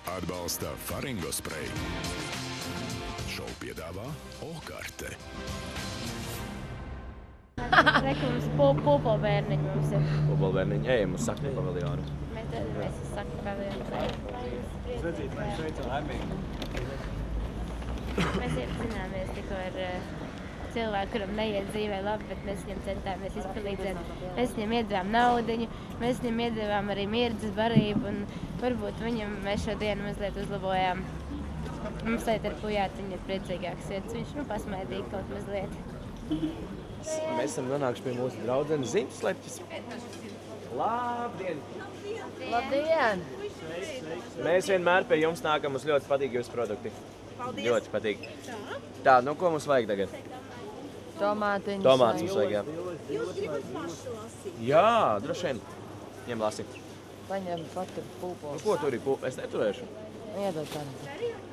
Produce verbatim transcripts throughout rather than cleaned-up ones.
Atbalsta Faringo Spray. Šovu piedāvā O-karte. Reku mums pūpo bērniņi mums ir. Pūpo bērniņi, ejam uz sakņu paviljonu. Mēs dodamies uz sakņu paviljonu. Redzīt, mēs sveicam laimīgi. Mēs iepazināmies tikko ar cilvēku, kuram neiet dzīvē labi, bet mēs viņam centāmies izpalīdzēt. Mēs viņam iedevām naudiņu, mēs viņam iedevām arī mirdzes barību, un varbūt viņam mēs šo dienu mazliet uzlabojām. Mums šeit ar pujātiņu ir priecīgāks vietas, viņš nu pasmaidīja kaut mazliet. Mēs esam nonākuši pie mūsu draudzenes Ziemasslepķis. Labdien! Labdien! Mēs vienmēr pie jums nākam, mums ļoti patīk jūsu produkti. Paldies! Ļoti patīk. Tā, nu ko mums vajag tagad? Tomātiņas. Tomātus mums vajag, jā. Jūs gribat pašu lasīt? Jā, droši vien. Ņem lasi. Paņem pati pūpos. Nu, ko tur ir pūp? Es neturēšu. Iedod tādu.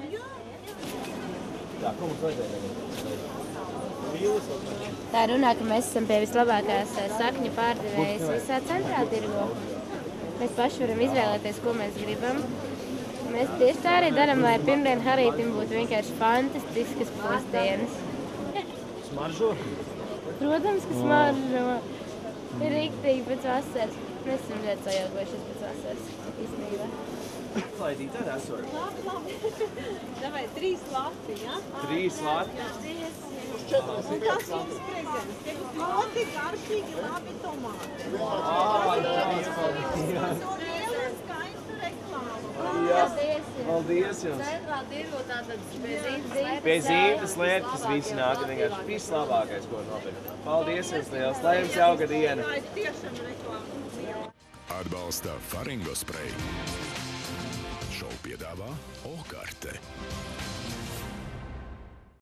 Tā, ko mums vajadzēja tagad? Tā runā, ka mēs esam pie vislabākās sakņu pārdevējas visā centrā tirgo. Mēs paši varam izvēlēties, ko mēs gribam. Mēs tieši tā arī daram, lai pirmdien Harītim būtu vienkārši fantastiskas pusdienas. Smaržo? Protams, ka smaržo. Ir riktīgi pēc vasaras. Mēs esam ļoti sajaukojušies pēc vasaras īstenībā. Laidīt arī esot. Labi, labi. Davai trīs lati, ja? Trīs lati? Un tas jums prezents. Tie būs ļoti garšīgi, labi tomāti. Un liela skaista reklāma. Paldies jums! Centrā tirgo tātad pie Pie zīmes slēpjas visi nāk, vienkārši vislabākais, ko nopirkt. Paldies jums liels, lai jums jauka diena! Tā ir tiešām reklāma. Atbalsta Faringo Spray. Šovu piedāvā O-karte.